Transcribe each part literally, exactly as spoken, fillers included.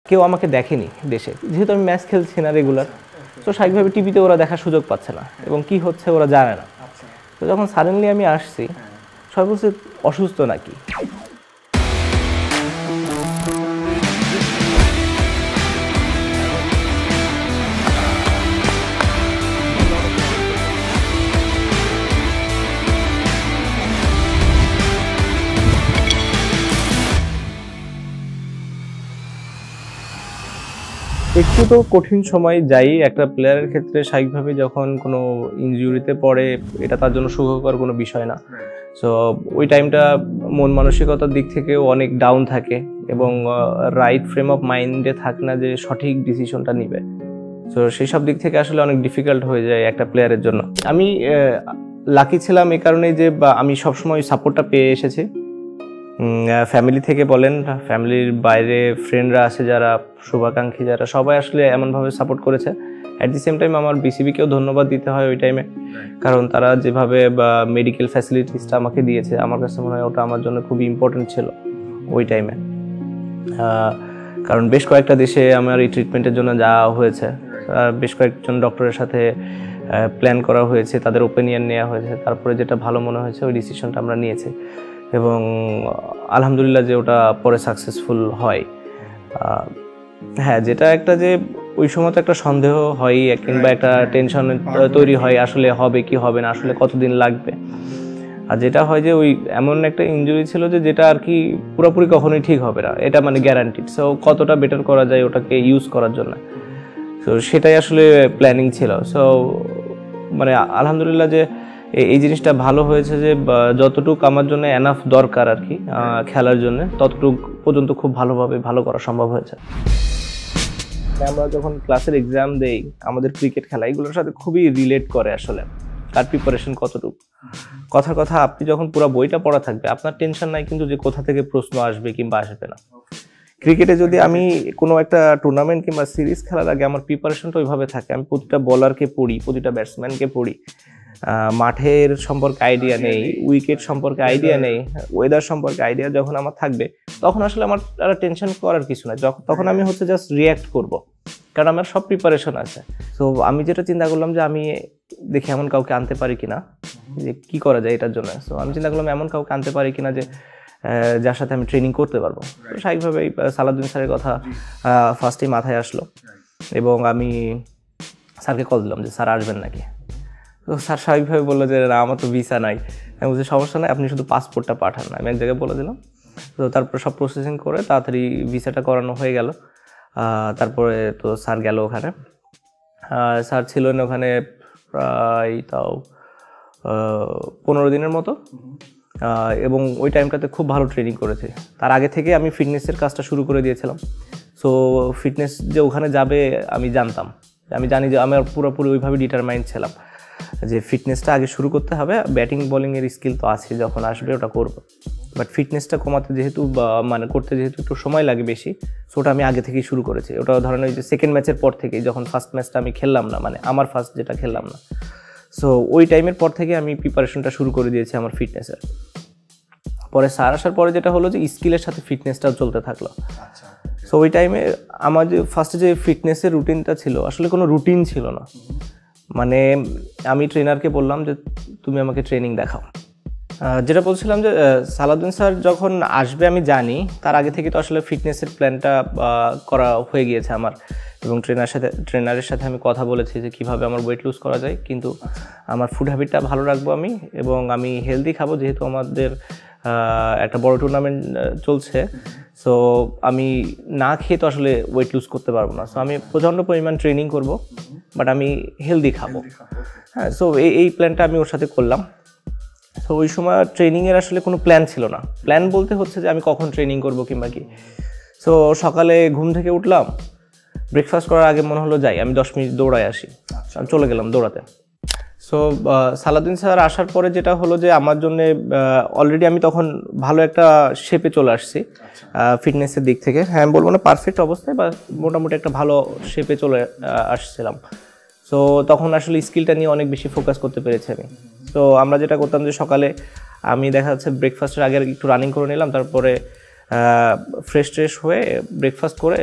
কেউ আমাকে দেখেনি দেশে, যেহেতু আমি ম্যাচ খেলছি না রেগুলার, তো স্বাভাবিকভাবে টিভিতে ওরা দেখার সুযোগ পাচ্ছে না এবং কি হচ্ছে ওরা জানে না। তো যখন সাডেনলি আমি আসছি, সবাই বলছে অসুস্থ নাকি। একটু তো কঠিন সময় যাই একটা প্লেয়ারের ক্ষেত্রে, স্বাভাবিকভাবে যখন কোনো ইনজুরিতে পড়ে এটা তার জন্য সুখকর কোনো বিষয় না। সো ওই টাইমটা মন মানসিকতার দিক থেকেও অনেক ডাউন থাকে এবং রাইট ফ্রেম অফ মাইন্ডে থাকে না যে সঠিক ডিসিশনটা নিবে। সো সেই সব দিক থেকে আসলে অনেক ডিফিকাল্ট হয়ে যায় একটা প্লেয়ারের জন্য। আমি লাকি ছিলাম এই কারণেই যে আমি সবসময় সাপোর্টটা পেয়ে এসেছি ফ্যামিলি থেকে বলেন, ফ্যামিলির বাইরে ফ্রেন্ডরা আছে যারা, শুভাকাঙ্ক্ষী যারা, সবাই আসলে এমনভাবে সাপোর্ট করেছে। অ্যাট দি সেম টাইম আমার বিসিবিকেও ধন্যবাদ দিতে হয় ওই টাইমে, কারণ তারা যেভাবে বা মেডিকেল ফ্যাসিলিটিসটা আমাকে দিয়েছে আমার কাছে মনে হয় ওটা আমার জন্য খুবই ইম্পর্টেন্ট ছিল ওই টাইমে। কারণ বেশ কয়েকটা দেশে আমার এই ট্রিটমেন্টের জন্য যাওয়া হয়েছে, বেশ কয়েকজন ডক্টরের সাথে প্ল্যান করা হয়েছে, তাদের ওপিনিয়ন নেওয়া হয়েছে, তারপরে যেটা ভালো মনে হয়েছে ওই ডিসিশনটা আমরা নিয়েছি এবং আলহামদুলিল্লাহ যে ওটা পরে সাকসেসফুল হয়। হ্যাঁ, যেটা একটা যে ওই সময় তো একটা সন্দেহ হয় কিংবা একটা টেনশন তৈরি হয়, আসলে হবে কি হবে না, আসলে কতদিন লাগবে। আর যেটা হয় যে ওই এমন একটা ইনজুরি ছিল যে যেটা আর কি পুরোপুরি কখনোই ঠিক হবে না, এটা মানে গ্যারান্টিড। সো কতটা বেটার করা যায় ওটাকে ইউজ করার জন্য, সো সেটাই আসলে প্ল্যানিং ছিল। সো মানে আলহামদুলিল্লাহ যে এই জিনিসটা ভালো হয়েছে যে যতটুকু আমার জন্য এনাফ দরকার আর কি খেলার জন্য, ততটুকু পর্যন্ত খুব ভালোভাবে ভালো করা সম্ভব হয়েছে। আমরা যখন ক্লাসের এক্সাম দেই, আমাদের ক্রিকেট খেলা এগুলোর সাথে খুবই রিলেট করে আসলে তার প্রিপারেশন কতটুকু। কথার কথা আপনি যখন পুরো বইটা পড়া থাকবে আপনার টেনশন নাই কিন্তু যে কোথা থেকে প্রশ্ন আসবে কিংবা আসবে না। ক্রিকেটে যদি আমি কোনো একটা টুর্নামেন্ট কিংবা সিরিজ খেলার আগে আমার প্রিপারেশনটা ওইভাবে থাকে, আমি প্রতিটা বলারকে পড়ি, প্রতিটা ব্যাটসম্যানকে পড়ি, মাঠের সম্পর্কে আইডিয়া নেই, উইকেট সম্পর্কে আইডিয়া নেই, ওয়েদার সম্পর্কে আইডিয়া যখন আমার থাকবে তখন আসলে আমার আর টেনশন করার কিছু নাই, তখন আমি হচ্ছে জাস্ট রিয়্যাক্ট করব, কারণ আমার সব প্রিপারেশন আছে। তো আমি যেটা চিন্তা করলাম যে আমি দেখি এমন কাউকে আনতে পারি কিনা, যে কি করা যায় এটার জন্য। সো আমি চিন্তা করলাম এমন কাউকে আনতে পারি কিনা যে যার সাথে আমি ট্রেনিং করতে পারবো। তো স্বাভাবিকভাবে সালাউদ্দিন স্যারের কথা ফার্স্টেই মাথায় আসলো এবং আমি স্যারকে কল দিলাম যে স্যার আসবেন নাকি। তো স্যার স্বাভাবিকভাবে বললো যে না আমার তো ভিসা নাই। আমি বলছি সমস্যা নাই, আপনি শুধু পাসপোর্টটা পাঠান। আমি এক জায়গায় বলে দিলাম। তো তারপর সব প্রসেসিং করে তাড়াতাড়ি ভিসাটা করানো হয়ে গেল। তারপরে তো স্যার গেল ওখানে, স্যার ছিলেন ওখানে প্রায় তাও পনেরো দিনের মতো এবং ওই টাইমটাতে খুব ভালো ট্রেনিং করেছে। তার আগে থেকে আমি ফিটনেসের কাজটা শুরু করে দিয়েছিলাম। সো ফিটনেস যে ওখানে যাবে আমি জানতাম, আমি জানি যে আমি পুরোপুরি ওইভাবে ডিটারমাইন্ড ছিলাম যে ফিটনেসটা আগে শুরু করতে হবে। ব্যাটিং বোলিংয়ের স্কিল তো আছে, যখন আসবে ওটা করবো, বাট ফিটনেসটা কমাতে যেহেতু মানে করতে যেহেতু একটু সময় লাগে বেশি, সো ওটা আমি আগে থেকেই শুরু করেছি। ওটা ধরেন ওই যে সেকেন্ড ম্যাচের পর থেকেই, যখন ফার্স্ট ম্যাচটা আমি খেললাম না, মানে আমার ফার্স্ট যেটা খেললাম না, সো ওই টাইমের পর থেকে আমি প্রিপারেশনটা শুরু করে দিয়েছি আমার ফিটনেসের। পরে স্যার আসার পরে যেটা হলো যে স্কিলের সাথে ফিটনেসটাও চলতে থাকলো। সো ওই টাইমে আমার যে ফার্স্টে যে ফিটনেসের রুটিনটা ছিল, আসলে কোনো রুটিন ছিল না। মানে আমি ট্রেনারকে বললাম যে তুমি আমাকে ট্রেনিং দেখাও। যেটা বলছিলাম যে সালাউদ্দিন স্যার যখন আসবে আমি জানি, তার আগে থেকে তো আসলে ফিটনেসের প্ল্যানটা করা হয়ে গিয়েছে আমার, এবং ট্রেনার সাথে ট্রেনারের সাথে আমি কথা বলেছি যে কীভাবে আমার ওয়েট লুজ করা যায়, কিন্তু আমার ফুড হ্যাবিটটা ভালো রাখবো আমি, এবং আমি হেলদি খাবো, যেহেতু আমাদের একটা বড় টুর্নামেন্ট চলছে। সো আমি না খেয়ে তো আসলে ওয়েট লুজ করতে পারবো না। সো আমি প্রচণ্ড পরিমাণ ট্রেনিং করব, বাট আমি হেলদি খাবো। হ্যাঁ, সো এই এই প্ল্যানটা আমি ওর সাথে করলাম। সো ওই সময় ট্রেনিংয়ের আসলে কোনো প্ল্যান ছিল না। প্ল্যান বলতে হচ্ছে যে আমি কখন ট্রেনিং করবো কিংবা কি। সো সকালে ঘুম থেকে উঠলাম, ব্রেকফাস্ট করার আগে মনে হলো যাই আমি দশ মিনিট দৌড়ায় আসি, আমি চলে গেলাম দৌড়াতে। সো সালাউদ্দিন স্যার আসার পরে যেটা হলো যে আমার জন্য অলরেডি আমি তখন ভালো একটা শেপে চলে আসছি ফিটনেসের দিক থেকে। হ্যাঁ, আমি বলবো না পারফেক্ট অবস্থায়, বা মোটামুটি একটা ভালো শেপে চলে আসছিলাম। সো তখন আসলে স্কিলটা নিয়ে অনেক বেশি ফোকাস করতে পেরেছি আমি। তো আমরা যেটা করতাম যে সকালে আমি দেখা যাচ্ছে ব্রেকফাস্টের আগে একটু রানিং করে নিলাম, তারপরে ফ্রেশ ট্রেশ হয়ে ব্রেকফাস্ট করে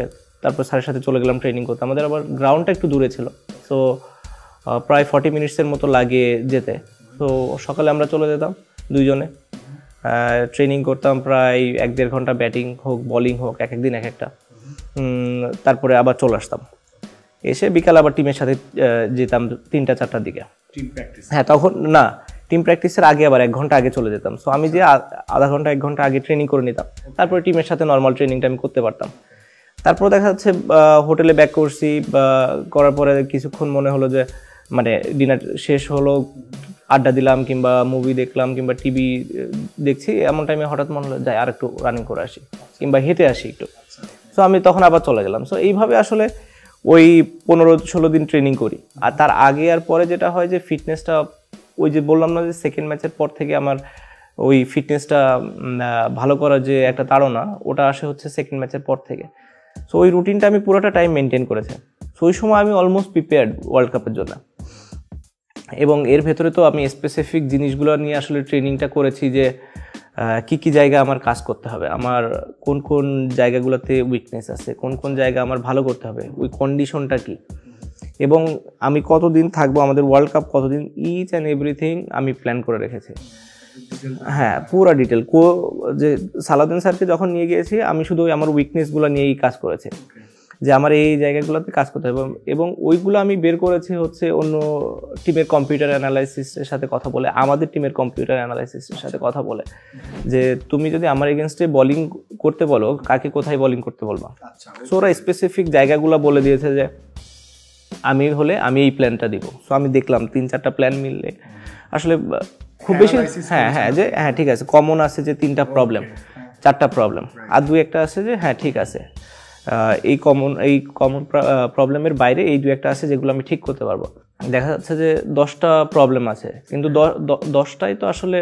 তারপর স্যারের সাথে চলে গেলাম ট্রেনিং করতে। আমাদের আবার গ্রাউন্ডটা একটু দূরে ছিল, সো প্রায় ফর্টি মিনিটসের মতো লাগে যেতে। তো সকালে আমরা চলে যেতাম দুইজনে, ট্রেনিং করতাম প্রায় এক দেড় ঘন্টা, ব্যাটিং হোক বোলিং হোক, এক একদিন এক একটা। তারপরে আবার চলে আসতাম, এসে বিকাল আবার টিমের সাথে যেতাম তিনটা চারটার দিকে। হ্যাঁ, তখন না, টিম প্র্যাকটিসের আগে আবার এক ঘন্টা আগে চলে যেতাম। সো আমি যে আধা ঘন্টা এক ঘন্টা আগে ট্রেনিং করে নিতাম, তারপরে টিমের সাথে নর্মাল ট্রেনিংটা আমি করতে পারতাম। তারপর দেখা যাচ্ছে হোটেলে ব্যাক করছি, বা করার পরে কিছুক্ষণ মনে হলো যে মানে ডিনার শেষ হলো, আড্ডা দিলাম কিংবা মুভি দেখলাম কিংবা টিভি দেখছি, এমন টাইমে হঠাৎ মনে হলো যাই আর একটু রানিং করে আসি কিংবা হেঁটে আসি একটু। সো আমি তখন আবার চলে গেলাম। সো এইভাবে আসলে ওই পনেরো ষোলো দিন ট্রেনিং করি। আর তার আগে আর পরে যেটা হয় যে ফিটনেসটা, ওই যে বললাম না যে সেকেন্ড ম্যাচের পর থেকে আমার ওই ফিটনেসটা ভালো করার যে একটা তাড়না, ওটা আসে হচ্ছে সেকেন্ড ম্যাচের পর থেকে। সো ওই রুটিনটা আমি পুরোটা টাইম মেনটেন করেছি। সো ওই সময় আমি অলমোস্ট প্রিপেয়ার্ড ওয়ার্ল্ড কাপের জন্য। এবং এর ভেতরে তো আমি স্পেসিফিক জিনিসগুলো নিয়ে আসলে ট্রেনিংটা করেছি যে কি কি জায়গা আমার কাজ করতে হবে, আমার কোন কোন জায়গাগুলোতে উইকনেস আছে, কোন কোন জায়গা আমার ভালো করতে হবে, ওই কন্ডিশনটা কি, এবং আমি কতদিন থাকবো, আমাদের ওয়ার্ল্ড কাপ কতদিন, ইচ অ্যান্ড এভরিথিং আমি প্ল্যান করে রেখেছি। হ্যাঁ, পুরো ডিটেল। কো যে সালাউদ্দিন স্যারকে যখন নিয়ে গিয়েছি, আমি শুধু আমার উইকনেসগুলো নিয়েই কাজ করেছি, যে আমার এই জায়গাগুলোতে কাজ করতে হবে। এবং ওইগুলো আমি বের করেছি হচ্ছে অন্য টিমের কম্পিউটার অ্যানালাইসিসের সাথে কথা বলে, আমাদের টিমের কম্পিউটার অ্যানালাইসিসের সাথে কথা বলে, যে তুমি যদি আমার এগেনস্টে বোলিং করতে বলো, কাকে কোথায় বোলিং করতে বলবা। সো ওরা স্পেসিফিক জায়গাগুলো বলে দিয়েছে যে আমি হলে আমি এই প্ল্যানটা দিব। সো আমি দেখলাম তিন চারটা প্ল্যান মিললে আসলে খুব বেশি, হ্যাঁ হ্যাঁ যে হ্যাঁ ঠিক আছে, কমন আছে যে তিনটা প্রবলেম, চারটা প্রবলেম, আর দুই একটা আছে যে হ্যাঁ ঠিক আছে এই কমন এই কমন প্রবলেমের বাইরে এই দু একটা আছে যেগুলো আমি ঠিক করতে পারবো। দেখা যাচ্ছে যে দশটা প্রবলেম আছে, কিন্তু দশটাই তো আসলে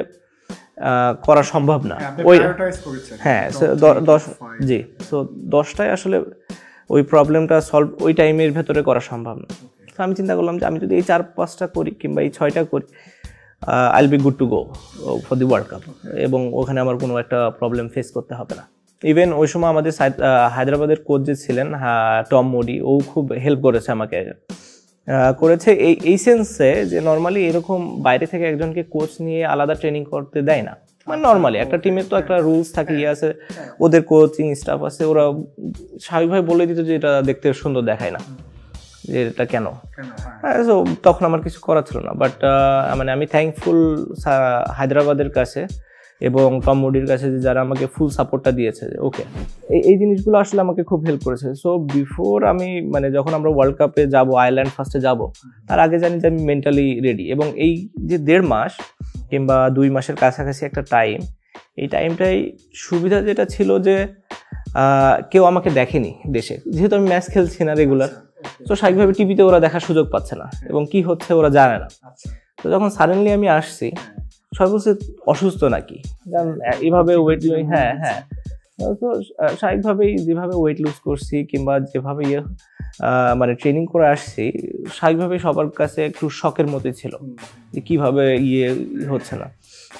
করা সম্ভব না। ওই হ্যাঁ দশ জি সো দশটাই আসলে ওই প্রবলেমটা সলভ ওই টাইমের ভেতরে করা সম্ভব না। তো আমি চিন্তা করলাম যে আমি যদি এই চার পাঁচটা করি কিংবা এই ছয়টা করি, I will be good to go for the world cup, এবং ওখানে আমার কোনো একটা প্রবলেম ফেস করতে হবে না। ইভেন ওই সময় আমাদের হায়দ্রাবাদের কোচ যে ছিলেন, হ্যাঁ টম মোডি, ও খুব হেল্প করেছে আমাকে, করেছে এই এই সেন্সে যে নর্মালি এরকম বাইরে থেকে একজনকে কোচ নিয়ে আলাদা ট্রেনিং করতে দেয় না। মানে নর্মালি একটা টিমের তো একটা রুলস থাকে, ইয়ে আছে, ওদের কোচিং স্টাফ আছে, ওরা স্বাভাবিকভাবে বলে দিত যে এটা দেখতে সুন্দর দেখায় না, যে এটা কেন। হ্যাঁ, সো তখন আমার কিছু করার ছিল না। বাট মানে আমি থ্যাঙ্কফুল হায়দ্রাবাদের কাছে এবং টম মোডির কাছে, যে যারা আমাকে ফুল সাপোর্টটা দিয়েছে। ওকে, এই এই জিনিসগুলো আসলে আমাকে খুব হেল্প করেছে। সো বিফোর আমি মানে যখন আমরা ওয়ার্ল্ড কাপে যাব, আয়ারল্যান্ড ফার্স্টে যাব, তার আগে জানি যে আমি মেন্টালি রেডি। এবং এই যে দেড় মাস কিংবা দুই মাসের কাছাকাছি একটা টাইম, এই টাইমটাই সুবিধা যেটা ছিল যে কেউ আমাকে দেখেনি দেশে, যেহেতু আমি ম্যাচ খেলছি না রেগুলার। তো স্বাভাবিকভাবে টিভিতে ওরা দেখার সুযোগ পাচ্ছে না এবং কি হচ্ছে ওরা জানে না। তো যখন সাডেনলি আমি আসছি, সবাই বলছে অসুস্থ নাকি, কারণ এইভাবে ওয়েট, হ্যাঁ হ্যাঁ তো স্বাভাবিকভাবেই যেভাবে ওয়েট লুজ করছি কিংবা যেভাবে ইয়ে মানে ট্রেনিং করে আসছি, স্বাভাবিকভাবেই সবার কাছে একটু শকের মতোই ছিল যে কীভাবে ইয়ে হচ্ছে না।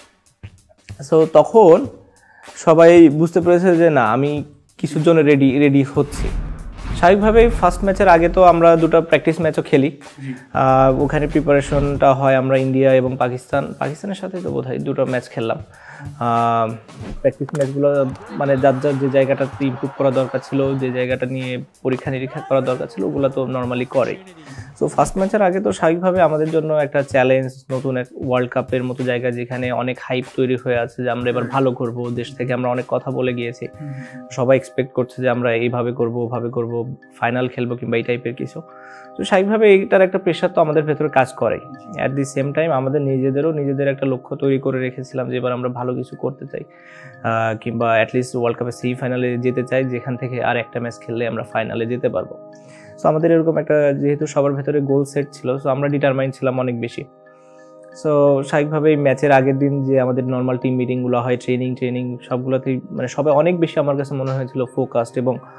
সো তখন সবাই বুঝতে পেরেছে যে না, আমি কিছুর জন্য রেডি রেডি হচ্ছি। স্বাভাবিকভাবেই ফার্স্ট ম্যাচের আগে তো আমরা দুটো প্র্যাকটিস ম্যাচও খেলি, ওখানে প্রিপারেশনটা হয়। আমরা ইন্ডিয়া এবং পাকিস্তান পাকিস্তানের সাথে তো বোধহয় দুটো ম্যাচ খেললাম। প্র্যাকটিস ম্যাচগুলো মানে যার যার যে জায়গাটাতে ইমপ্রুভ করা দরকার ছিল, যে জায়গাটা নিয়ে পরীক্ষা নিরীক্ষা করা দরকার ছিল, ওগুলো তো নর্মালি করে। সো ফার্স্ট ম্যাচের আগে তো স্বাভাবিকভাবে আমাদের জন্য একটা চ্যালেঞ্জ, নতুন এক ওয়ার্ল্ড কাপের মতো জায়গা যেখানে অনেক হাইপ তৈরি হয়ে আছে যে আমরা এবার ভালো করবো। দেশ থেকে আমরা অনেক কথা বলে গিয়েছি, সবাই এক্সপেক্ট করছে যে আমরা এইভাবে করবো, ওভাবে করবো, ফাইনাল খেলবো কিংবা এই টাইপের কিছু। তো স্বাভাবিকভাবে এইটার একটা প্রেশার তো আমাদের ভেতরে কাজ করে। অ্যাট দি সেম টাইম আমাদের নিজেদেরও নিজেদের একটা লক্ষ্য তৈরি করে রেখেছিলাম যে এবার আমরা ভালো কিছু করতে চাই, কিংবা অ্যাটলিস্ট ওয়ার্ল্ড কাপের সেমি ফাইনালে যেতে চাই, যেখান থেকে আর একটা ম্যাচ খেললে আমরা ফাইনালে যেতে পারবো। সো আমাদের এরকম একটা যেহেতু সবার ভেতরে গোল সেট ছিল, সো আমরা ডিটারমাইন্ড ছিলাম অনেক বেশি। সো স্বাভাবিকভাবেই ম্যাচের আগের দিন যে আমাদের নর্মাল টিম মিটিংগুলো হয়, ট্রেনিং ট্রেনিং সবগুলোতেই মানে সবাই অনেক বেশি আমার কাছে মনে হয়েছিল ফোকাসড এবং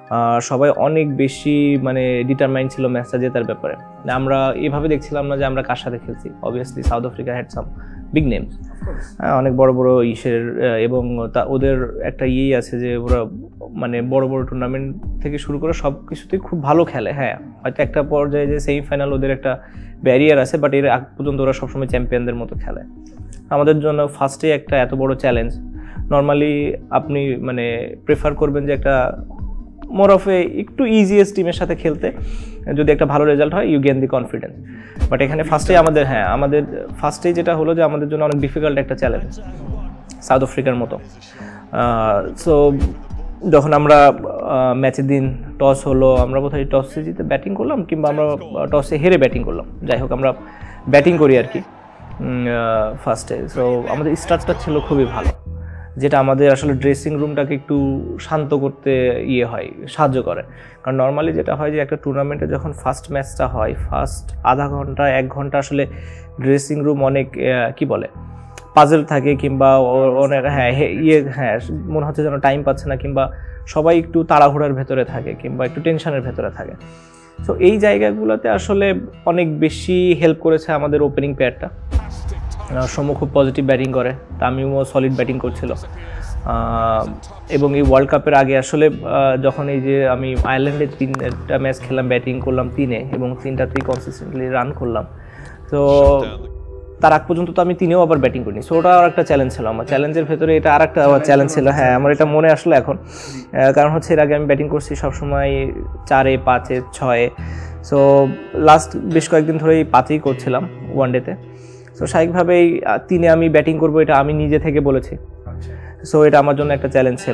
সবাই অনেক বেশি মানে ডিটারমাইন্ড ছিল ম্যাচটা জেতার ব্যাপারে। আমরা এভাবে দেখছিলাম না যে আমরা কার সাথে খেলছি। Obviously South Africa had some big names, অনেক বড় বড় ইসের, এবং তা ওদের একটা ইয়েই আছে যে ওরা মানে বড় বড় টুর্নামেন্ট থেকে শুরু করে সব কিছুতেই খুব ভালো খেলে। হ্যাঁ, হয়তো একটা পর্যায়ে যে সেমিফাইনাল ওদের একটা ব্যারিয়ার আছে, বাট এর আগ পর্যন্ত ওরা সবসময় চ্যাম্পিয়নদের মতো খেলে। আমাদের জন্য ফার্স্টে একটা এত বড় চ্যালেঞ্জ, নর্মালি আপনি মানে প্রেফার করবেন যে একটা মোর অফ এ একটু ইজিয়েস্ট টিমের সাথে খেলতে, যদি একটা ভালো রেজাল্ট হয় you gain the confidence. But এখানে ফার্স্টেই আমাদের হ্যাঁ আমাদের ফার্স্টেই যেটা হলো যে আমাদের জন্য অনেক ডিফিকাল্ট একটা চ্যালেঞ্জ সাউথ আফ্রিকার মতো। সো যখন আমরা ম্যাচের দিন টস হলো, আমরা বোধহয় টসে জিতে ব্যাটিং করলাম কিংবা আমরা টসে হেরে ব্যাটিং করলাম, যাই হোক আমরা ব্যাটিং করি আর কি ফার্স্টে। সো আমাদের স্টার্টটা ছিল খুবই ভালো, যেটা আমাদের আসলে ড্রেসিং রুমটাকে একটু শান্ত করতে ইয়ে হয়, সাহায্য করে। কারণ নর্মালি যেটা হয় যে একটা টুর্নামেন্টে যখন ফার্স্ট ম্যাচটা হয়, ফার্স্ট আধা ঘন্টা এক ঘন্টা আসলে ড্রেসিং রুম অনেক কি বলে পাজেল থাকে, কিংবা অনেক হ্যাঁ ইয়ে হ্যাঁ মনে হচ্ছে যেন টাইম পাচ্ছে না, কিংবা সবাই একটু তাড়াহুড়ার ভেতরে থাকে, কিংবা একটু টেনশনের ভেতরে থাকে। সো এই জায়গাগুলোতে আসলে অনেক বেশি হেল্প করেছে আমাদের ওপেনিং পেয়ারটা। সৌম্য খুব পজিটিভ ব্যাটিং করে, তামিমও সলিড ব্যাটিং করছিল। এবং এই ওয়ার্ল্ড কাপের আগে আসলে যখন এই যে আমি আয়ারল্যান্ডে তিনটা ম্যাচ খেললাম, ব্যাটিং করলাম তিনে এবং তিনটাতেই কনসিস্টেন্টলি রান করলাম। তো তার আগ পর্যন্ত তো আমি তিনেও আবার ব্যাটিং করিনি। সো ওটা আর একটা চ্যালেঞ্জ ছিল আমার, চ্যালেঞ্জের ভেতরে এটা আর একটা চ্যালেঞ্জ ছিল। হ্যাঁ, আমার এটা মনে আসলো এখন, কারণ হচ্ছে এর আগে আমি ব্যাটিং করছি সবসময় চারে পাঁচে ছয়ে। সো লাস্ট বেশ কয়েকদিন ধরেই পাঁচেই করছিলাম ওয়ানডেতে। সো স্বাভাবিকভাবেই তিনে আমি ব্যাটিং করবো এটা আমি নিজে থেকে বলেছি। সো এটা আমার জন্য একটা চ্যালেঞ্জ ছিল।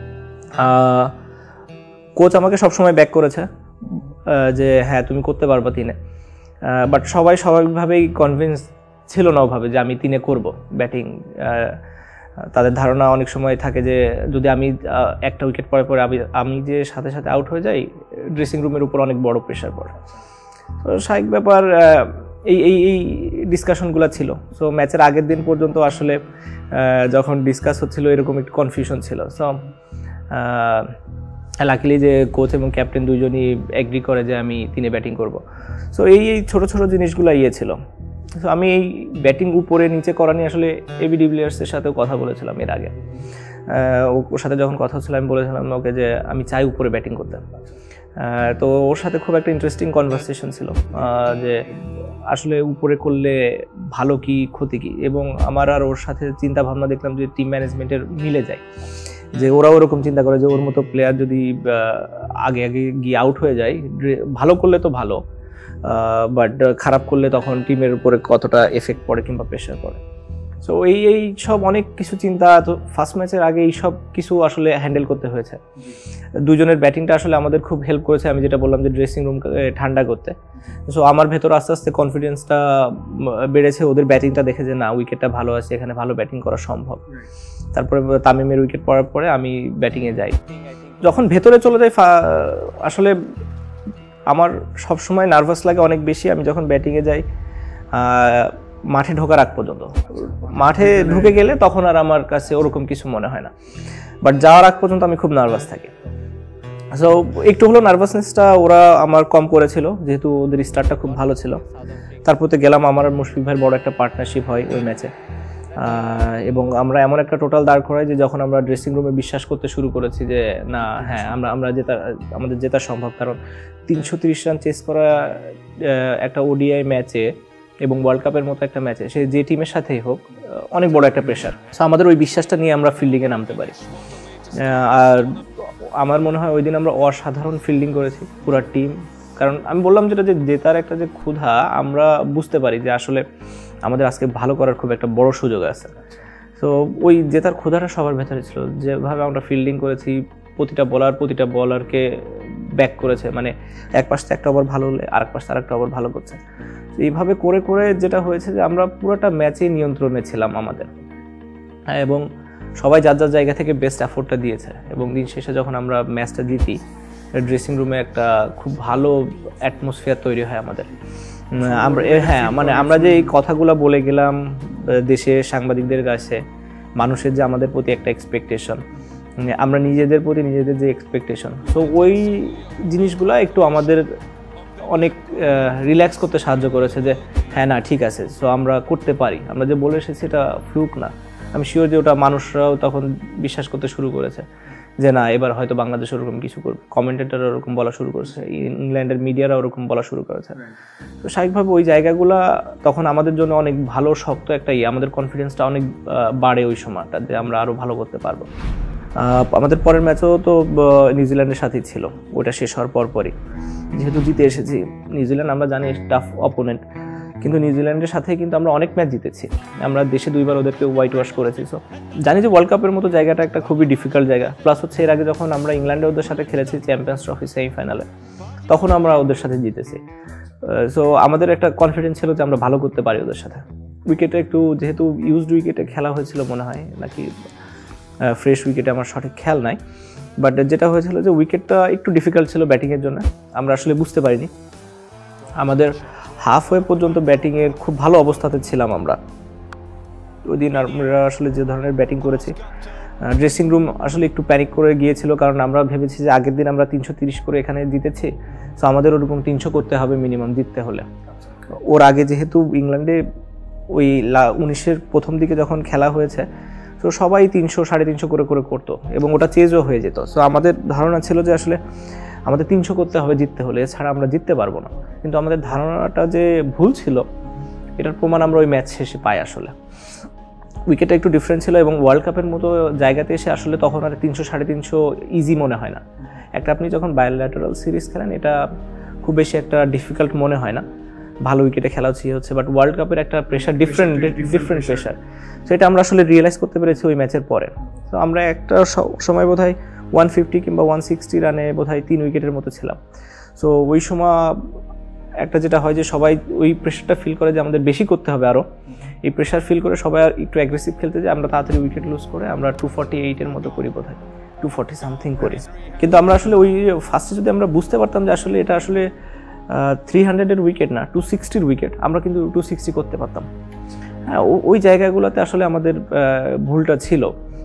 কোচ আমাকে সবসময় ব্যাক করেছে যে হ্যাঁ তুমি করতে পারবা তিনে, বাট সবাই স্বাভাবিকভাবেই কনভিন্স ছিল না ওভাবে যে আমি তিনে করব ব্যাটিং। তাদের ধারণা অনেক সময় থাকে যে যদি আমি একটা উইকেট পরে পরে আমি আমি যে সাথে সাথে আউট হয়ে যাই, ড্রেসিং রুমের উপর অনেক বড় প্রেশার পড়ে। তো স্বাভাবিক ব্যাপার, এই এই এই ডিসকাশনগুলো ছিল। সো ম্যাচের আগের দিন পর্যন্ত আসলে যখন ডিসকাস হচ্ছিল এরকম একটু কনফিউশন ছিল। সো লাকিলি যে কোচ এবং ক্যাপ্টেন দুজনই এগ্রি করে যে আমি তিনে ব্যাটিং করব। সো এই এই ছোটো ছোটো জিনিসগুলো ইয়ে ছিল। সো আমি এই ব্যাটিং উপরে নিচে করা নিয়ে আসলে এবি ডিভিলিয়ার্সের সাথেও কথা বলেছিলাম এর আগে। ওর সাথে যখন কথা হচ্ছিল আমি বলেছিলাম ওকে যে আমি চাই উপরে ব্যাটিং করতে। তো ওর সাথে খুব একটা ইন্টারেস্টিং কনভারসেশন ছিল যে আসলে উপরে করলে ভালো কি ক্ষতি কি, এবং আমার আর ওর সাথে চিন্তা ভাবনা দেখলাম যে টিম ম্যানেজমেন্টের মিলে যায়, যে ওরাও ওরকম চিন্তা করে যে ওর মতো প্লেয়ার যদি আগে আগে গিয়ে আউট হয়ে যায়, ভালো করলে তো ভালো, বাট খারাপ করলে তখন টিমের উপরে কতটা এফেক্ট পড়ে কিংবা প্রেশার পড়ে। সো এই এই সব অনেক কিছু চিন্তা, তো ফার্স্ট ম্যাচের আগে এই সব কিছু আসলে হ্যান্ডেল করতে হয়েছে। দুজনের ব্যাটিংটা আসলে আমাদের খুব হেল্প করেছে, আমি যেটা বললাম যে ড্রেসিং রুমকে ঠান্ডা করতে। সো আমার ভেতর আস্তে আস্তে কনফিডেন্সটা বেড়েছে, ওদের ব্যাটিংটা দেখে যে না উইকেটটা ভালো আছে, এখানে ভালো ব্যাটিং করা সম্ভব। তারপরে তামিমের উইকেট পড়ার পরে আমি ব্যাটিংয়ে যাই। যখন ভেতরে চলে যাই আসলে আমার সবসময় নার্ভাস লাগে অনেক বেশি আমি যখন ব্যাটিংয়ে যাই, মাঠে ঢোকার আগ পর্যন্ত। মাঠে ঢুকে গেলে তখন আর আমার কাছে ওরকম কিছু মনে হয় না, বাট যাওয়ার আগ পর্যন্ত আমি খুব নার্ভাস থাকি। সো একটু হলো নার্ভাসনেসটা ওরা আমার কম করেছিল, যেহেতু ওদের স্টার্টটা খুব ভালো ছিল। তারপরে গেলাম, আমার আর মুশফিক ভাইয়ের বড় একটা পার্টনারশিপ হয় ওই ম্যাচে, এবং আমরা এমন একটা টোটাল দাঁড় করাই যে যখন আমরা ড্রেসিং রুমে বিশ্বাস করতে শুরু করেছি যে না হ্যাঁ আমরা আমরা জেতা আমাদের জেতা সম্ভব, কারণ তিনশো তিরিশ রান চেস করা একটা ওডিআই ম্যাচে এবং ওয়ার্ল্ড কাপের মতো একটা ম্যাচে সে যে টিমের সাথেই হোক অনেক বড় একটা প্রেশার। সো আমাদের ওই বিশ্বাসটা নিয়ে আমরা ফিল্ডিংয়ে নামতে পারি। আর আমার মনে হয় ওই দিন আমরা অসাধারণ ফিল্ডিং করেছি পুরো টিম, কারণ আমি বললাম যেটা যে জেতার একটা যে ক্ষুধা, আমরা বুঝতে পারি যে আসলে আমাদের আজকে ভালো করার খুব একটা বড় সুযোগ আছে। সো ওই জেতার ক্ষুধাটা সবার ভেতরে ছিল, যেভাবে আমরা ফিল্ডিং করেছি, প্রতিটা বলার প্রতিটা বলারকে ব্যাক করেছে, মানে এক পাশে একটা ওভার ভালো হলে আর এক পাশে আর একটা ওভার ভালো করছে। এইভাবে করে করে যেটা হয়েছে যে আমরা পুরোটা ম্যাচে নিয়ন্ত্রণে ছিলাম আমাদের, হ্যাঁ, এবং সবাই যার যার জায়গা থেকে বেস্ট এফোর্টটা দিয়েছে। এবং দিন শেষে যখন আমরা ম্যাচটা জিতি, ড্রেসিং রুমে একটা খুব ভালো অ্যাটমসফিয়ার তৈরি হয় আমাদের। আমরা হ্যাঁ মানে আমরা যে এই কথাগুলো বলে গেলাম দেশের সাংবাদিকদের কাছে, মানুষের যে আমাদের প্রতি একটা এক্সপেকটেশন, আমরা নিজেদের প্রতি নিজেদের যে এক্সপেকটেশন, সো ওই জিনিসগুলো একটু আমাদের অনেক রিল্যাক্স করতে সাহায্য করেছে যে হ্যাঁ না ঠিক আছে, সো আমরা করতে পারি, আমরা যে বলে এসেছি এটা ফ্লুক না। আমি শিওর যে ওটা মানুষরাও তখন বিশ্বাস করতে শুরু করেছে যে না এবার হয়তো বাংলাদেশ ওরকম কিছু করবে, কমেন্টেটর ওরকম বলা শুরু করেছে, ইংল্যান্ডের মিডিয়ারা ওরকম বলা শুরু করেছে। তো স্বাভাবিকভাবে ওই জায়গাগুলো তখন আমাদের জন্য অনেক ভালো শক্ত একটা ইয়ে, আমাদের কনফিডেন্সটা অনেক বাড়ে ওই সময়টা যে আমরা আরও ভালো করতে পারবো। আমাদের পরের ম্যাচও তো নিউজিল্যান্ডের সাথেই ছিল, ওটা শেষ হওয়ার পর পরই যেহেতু জিতে এসেছি। নিউজিল্যান্ড আমরা জানি টাফ অপোনেন্ট, কিন্তু নিউজিল্যান্ডের সাথে কিন্তু আমরা অনেক ম্যাচ জিতেছি, আমরা দেশে দুইবার ওদেরকে হোয়াইট ওয়াশ করেছি। সো জানি যে ওয়ার্ল্ড কাপের মতো জায়গাটা একটা খুবই ডিফিকাল্ট জায়গা, প্লাস হচ্ছে এর আগে যখন আমরা ইংল্যান্ডে ওদের সাথে খেলেছি চ্যাম্পিয়ন্স ট্রফি সেমিফাইনালে, তখন আমরা ওদের সাথে জিতেছি। সো আমাদের একটা কনফিডেন্স ছিল যে আমরা ভালো করতে পারি ওদের সাথে। উইকেটে একটু যেহেতু ইউজড উইকেটে খেলা হয়েছিল মনে হয়, নাকি ফ্রেশ উইকেটে আমার সঠিক খেয়াল নাই, বাট যেটা হয়েছিল যে উইকেটটা একটু ডিফিকাল্ট ছিল ব্যাটিংয়ের জন্য, আমরা আসলে বুঝতে পারিনি। আমাদের হাফ ওয়ে পর্যন্ত ব্যাটিংয়ের খুব ভালো অবস্থাতে ছিলাম আমরা ওই দিন। আমরা আসলে যে ধরনের ব্যাটিং করেছি, ড্রেসিং রুম আসলে একটু প্যানিক করে গিয়েছিল, কারণ আমরা ভেবেছি যে আগের দিন আমরা তিনশো তিরিশ করে এখানে জিতেছি, সো আমাদের ওরকম তিনশো করতে হবে মিনিমাম জিততে হলে। ওর আগে যেহেতু ইংল্যান্ডে ওই উনিশের প্রথম দিকে যখন খেলা হয়েছে, তো সবাই তিনশো সাড়ে তিনশো করে করে করতো এবং ওটা চেঞ্জও হয়ে যেত। সো আমাদের ধারণা ছিল যে আসলে আমাদের তিনশো করতে হবে জিততে হলে, এছাড়া আমরা জিততে পারবো না। কিন্তু আমাদের ধারণাটা যে ভুল ছিল এটার প্রমাণ আমরা ওই ম্যাচ শেষে পাই। আসলে উইকেটটা একটু ডিফারেন্ট ছিল এবং ওয়ার্ল্ড কাপের মতো জায়গাতে এসে আসলে তখন আর তিনশো সাড়ে তিনশো ইজি মনে হয় না। একটা আপনি যখন বায়োল্যাটারাল সিরিজ খেলেন এটা খুব বেশি একটা ডিফিকাল্ট মনে হয় না, ভালো উইকেটে খেলা হচ্ছে হচ্ছে বাট ওয়ার্ল্ড কাপের একটা প্রেশার ডিফারেন্ট ডিফারেন্ট প্রেশার, সেটা আমরা আসলে রিয়েলাইজ করতে পেরেছি ওই ম্যাচের পরে। তো আমরা একটা সময় বোধহয় ওয়ান ফিফটি কিংবা ওয়ান সিক্সটি রানে বোধহয় তিন উইকেটের মতো ছিলাম। সো ওই সময় একটা যেটা হয় যে সবাই ওই প্রেশারটা ফিল করে যে আমাদের বেশি করতে হবে আরও, এই প্রেশার ফিল করে সবাই একটু অ্যাগ্রেসিভ খেলতে যে আমরা তাড়াতাড়ি উইকেট লুজ করে আমরা টু ফর্টি এইটের মতো করি বোধহয়, টু ফর্টি সামথিং করি। কিন্তু আমরা আসলে ওই ফার্স্টে যদি আমরা বুঝতে পারতাম যে আসলে এটা আসলে থ্রি হান্ড্রেডের উইকেট না, টু সিক্সটির উইকেট, আমরা কিন্তু টু সিক্সটি করতে পারতাম। হ্যাঁ, ওই জায়গাগুলোতে আসলে আমাদের ভুলটা ছিল।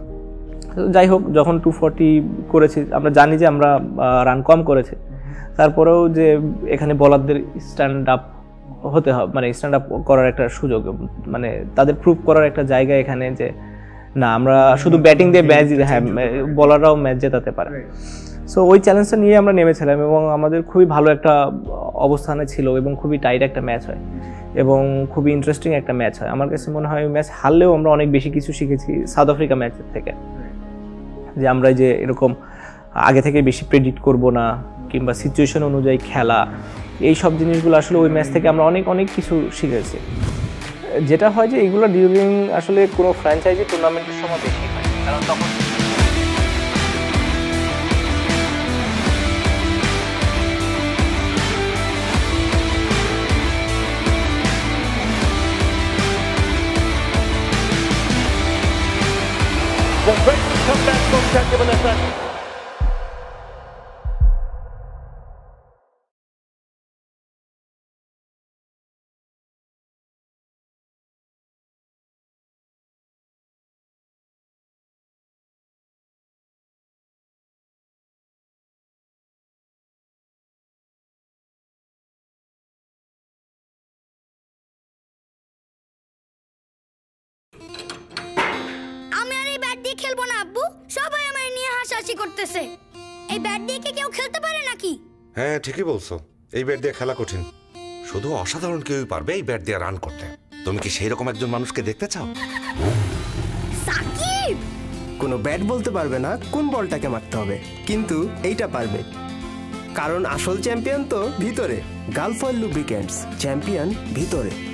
যাই হোক, যখন টু ফর্টি করেছি আমরা জানি যে আমরা রান কম করেছি, তারপরেও যে এখানে বলারদের স্ট্যান্ড আপ হতে হবে, মানে স্ট্যান্ড আপ করার একটা সুযোগ, মানে তাদের প্রুভ করার একটা জায়গা এখানে যে না আমরা শুধু ব্যাটিং দিয়ে ম্যাচ দিতে, হ্যাঁ বলাররাও ম্যাচ জেতাতে পারে। সো ওই চ্যালেঞ্জটা নিয়ে আমরা নেমেছিলাম এবং আমাদের খুবই ভালো একটা অবস্থানে ছিল এবং খুবই টাইট একটা ম্যাচ হয় এবং খুবই ইন্টারেস্টিং একটা ম্যাচ হয়। আমার কাছে মনে হয় ওই ম্যাচ হারলেও আমরা অনেক বেশি কিছু শিখেছি সাউথ আফ্রিকা ম্যাচের থেকে, যে আমরা যে এরকম আগে থেকে বেশি প্রেডিক্ট করব না কিংবা সিচুয়েশন অনুযায়ী খেলা, এই সব জিনিসগুলো আসলে ওই ম্যাচ থেকে আমরা অনেক অনেক কিছু শিখেছি। যেটা হয় যে এগুলো ডিউরিং আসলে কোনো ফ্র্যাঞ্চাইজি টুর্নামেন্টের সময় বেশি হয়, কারণ তখন The great comeback from Shakib AL Hasan. খেলবো না আব্বু, সবাই আমায় নিয়ে হাসাহাসি করতেছে। এই ব্যাট দিয়ে কি কেউ খেলতে পারে নাকি? হ্যাঁ ঠিকই বলছো, এই ব্যাট দিয়ে খেলা কঠিন, শুধু অসাধারণ কেউই পারবে এই ব্যাট দিয়ে রান করতে। তুমি কি সেই রকম একজন মানুষকে দেখতে চাও? সাকিব কোনো ব্যাট বলতে পারবে না কোন বলটাকে মারতে হবে, কিন্তু এইটা পারবে, কারণ আসল চ্যাম্পিয়ন তো ভিতরে। গালফয়েল লুব্রিক্যান্টস, চ্যাম্পিয়ন ভিতরে।